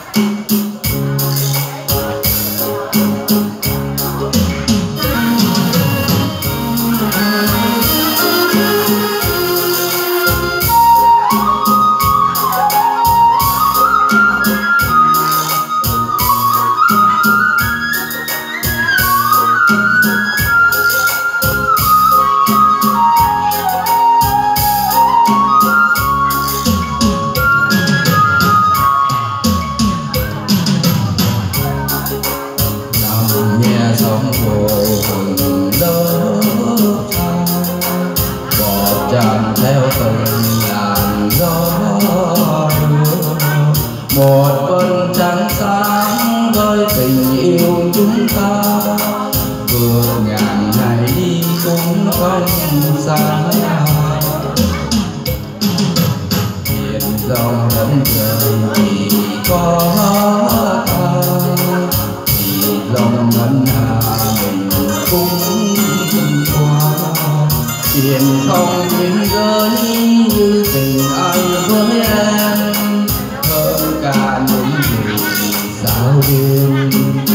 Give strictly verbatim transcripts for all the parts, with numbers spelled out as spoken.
sóng vô hừng lớp trăng bọt tràn theo từng làn gió đưa một vầng trăng sáng với tình yêu chúng ta vượt ngàn ngày đi cũng không xa hiện dòng đất trời chỉ có ta lòng ngân hà mình cũng từng qua tiền không những gợi như tình anh với em hơn cả những điều sao đêm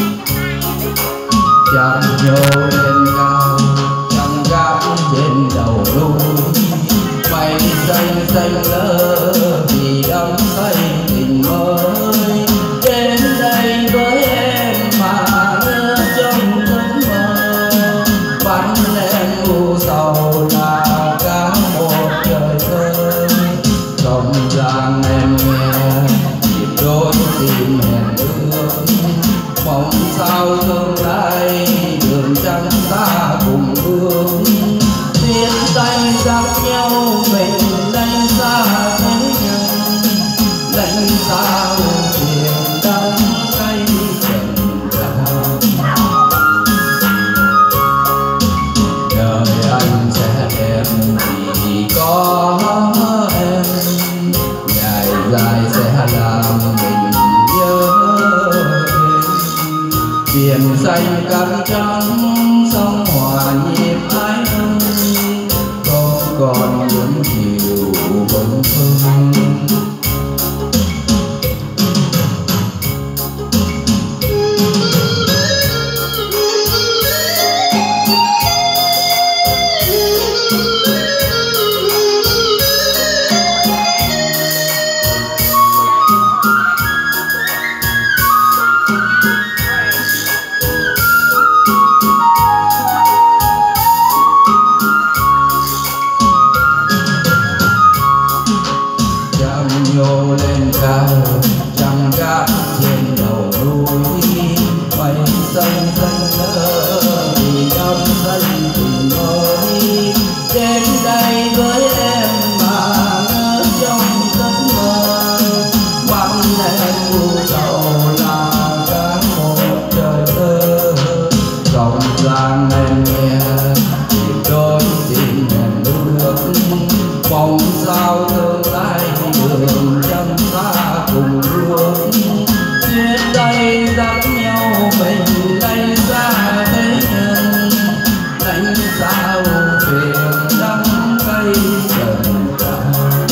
chẳng nhô lên cao chẳng gác trên đầu núi mây xanh xanh lơ vì đắm say tình mới đến đây với em mà ngỡ trong giấc mơ bắn em u sầu là cả một trời thơ không gian em nghe nhịp đôi tim hẹn ước mong sao tương lai đường trăng ta cùng bước tiến tay dắt nhau mình đánh xa thế nhân đánh xa phiền đắng cay trần gian đời anh sẽ đẹp vì có em ngày dài sẽ làm mình nhớ biển xanh cát trắng sông hòa nhịp ái ơi không còn những chiều bâng khuâng nhô lên cao trăng gác trên đầu núi mây xanh xanh lơ vì đắm say tình mới đến đây với em mà ngỡ trong giấc mơ bắn em u sầu là cả một trời thơ không gian em nghe nhịp đôi tim hẹn ước mong sao tương lai đường chân ta cùng bước chia tay dắt nhau mình đánh xa thế nhân đánh xa phiền đắng cay trần gian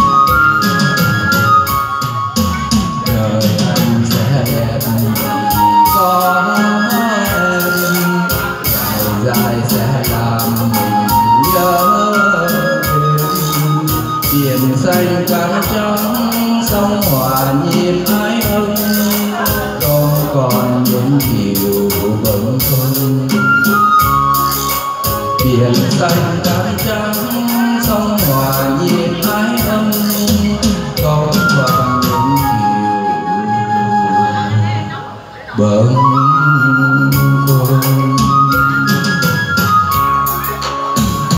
đời anh sẽ đẹp vì có em ngày dài sẽ làm mình nhớ biển xanh cát trắng sông hòa nhịp ái ân không còn những chiều bâng khuâng biển xanh cát trắng sông hòa nhịp